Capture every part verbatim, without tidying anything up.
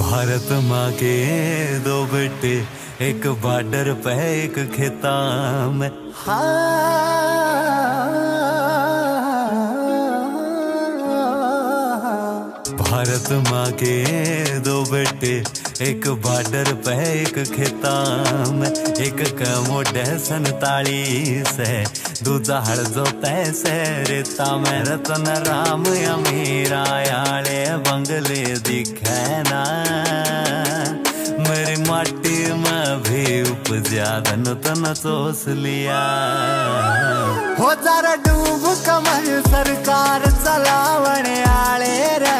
भारत माँ के दो बेटे, एक बॉर्डर पे एक खेता में। भारत माँ के दो बेटे, एक बॉर्डर पे एक खेता में। एक कमोडे सनतालीस है, दूजा हड़जो पैसे रेता में। रतन राम अमीरा याले बंगले दिखे ना, मेरी माटी में भी उपजा धन तन सोच लिया। हो जरा डूब कमर सरकार चलावने आले रे,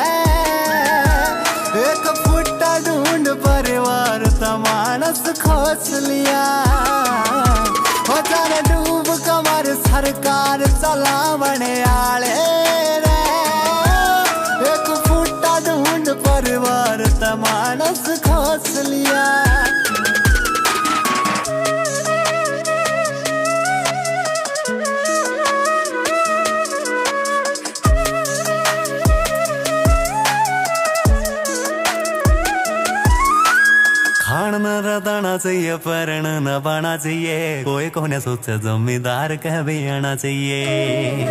एक फुट्टा ढूंढ परिवार तमानस खोस लिया। हो जरा डूब कमर सरकार चलावने आले रे, एक फुट्टा ढूंढ परिवार तमानस खोस लिया। खान न रदाना चाहिए, परण न बाना चाहिए, कोई कोने सोचे जमींदार कह भी आना चाहिए।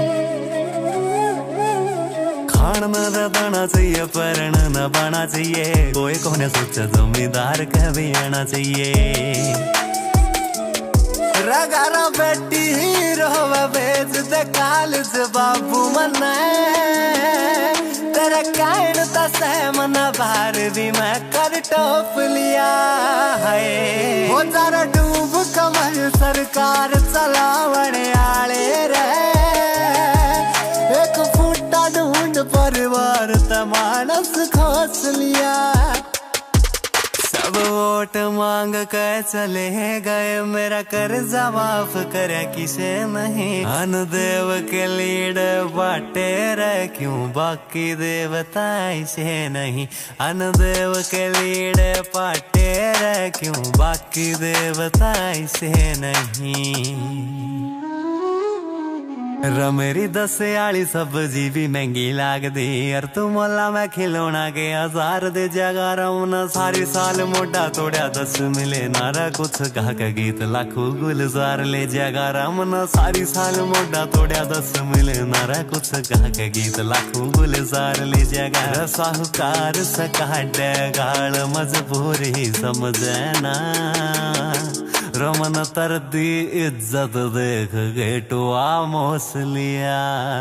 खान न रदाना चाहिए, परण न बाना चाहिए, कोई कोने सोचे जमींदार कह भी आना चाहिए। रगारा बेटी हीरो बेच दे कालज बाबू मना, तेरा कायन तसे मना बाहर भी मैं कर टोप लिया है। हो जरा डूब कमर सरकार चलावने आले रे, एक फुट्टा ढूंढ परिवार तमानस खोस लिया। सब वोट मांग कर चले गए, मेरा कर्जा माफ करे किसे नहीं। अनुदेव के लीड बाटे रे, क्यों बाकी देवता इसे नहीं। अनुदेव के लीड बाटे रे, क्यों बाकी देवता इसे नहीं। रमेरी दसियाली सब्जी भी महंगी लाग दी, और तू मोला मैं खिलौना के हजार दे जगा रहा। सारी साल मोटा तोड़ा दस मिले नारा, कुछ कहा का गीत लाखों गुलजार ले जगा रहा। सारी साल मोटा तोड़ा दस मिले नारा, कुछ कहा का गीत लाखों गुलजार ले जगा। साहूकार सकाट गाल मजबूरी समझे ना, रमन तरदी इज्जत देख गेटुआ मोस लिया।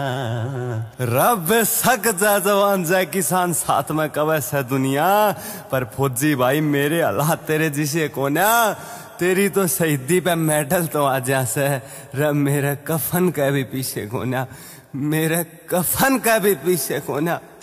रब सक जा जवान जा किसान साथ में कवे से दुनिया, पर फौजी भाई मेरे अल्लाह तेरे जिसे कोना। तेरी तो शहीदी पे मेडल तो आ जा से, रब मेरे कफन का भी पीछे कोना, मेरे कफन का भी पीछे कोना।